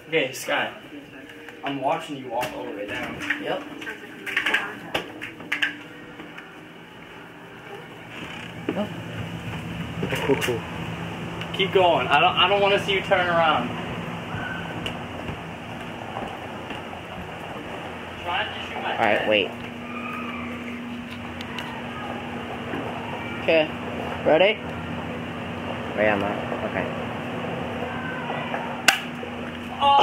Okay, Sky. I'm watching you walk all the way down. Yep. Oh. Cool. Keep going. I don't want to see you turn around. Try to shoot my Alright, head. wait. Okay. Ready? Where am I? Okay. Oh!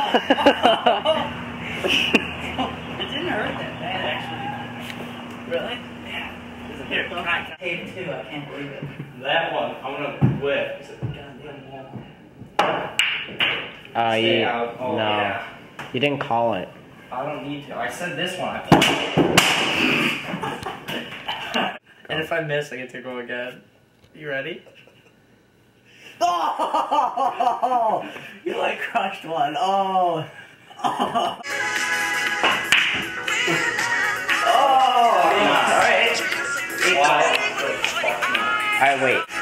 It didn't hurt that bad, actually. Really? Yeah. Here, can I Tape 2, I can't believe it. that one, I'm gonna whip. It's a goddamn wall. Stay out. Oh, no. Yeah. You didn't call it. I don't need to. I said this one. And if I miss, I get to go again. You ready? Oh! You like crushed one. Oh! Oh! Oh! Alright. Alright, wait.